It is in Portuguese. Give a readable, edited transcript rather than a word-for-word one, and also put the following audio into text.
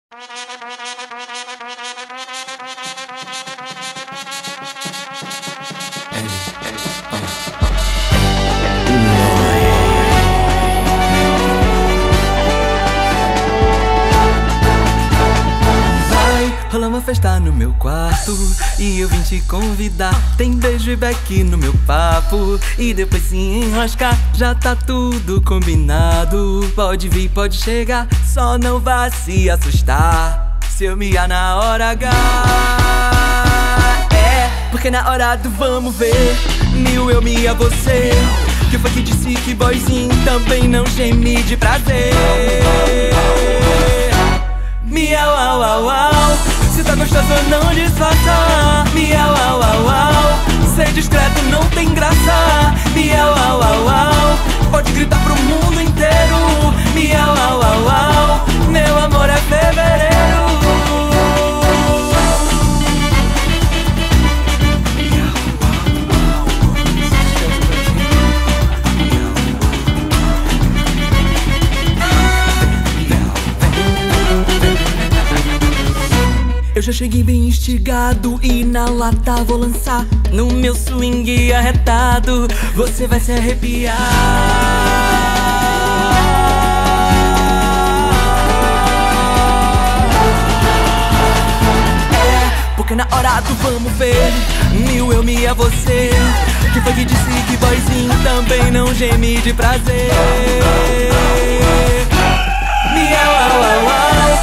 Rola uma festa no meu quarto e eu vim te convidar. Tem beijo e beck no meu papo e depois se enroscar. Já tá tudo combinado. Pode vir, pode chegar, só não vá se assustar se eu miar na hora H. É, porque na hora do vamos ver, mil eu mia você. Que foi que disse que boyzinho também não geme de prazer. Miau, au, au, au. Se tá gostoso não disfarça. Miau, au, au, au. Ser discreto não tem graça. Miau, au, au, au. Pode gritar pro mundo inteiro. Miau, au, au, au. Meu amor é fevereiro. Eu já cheguei bem instigado e na lata vou lançar. No meu swing arretado você vai se arrepiar. É, porque na hora do vamos ver, mil eu mia você. Que foi que disse que boyzinho também não geme de prazer. Miau, au, au, au.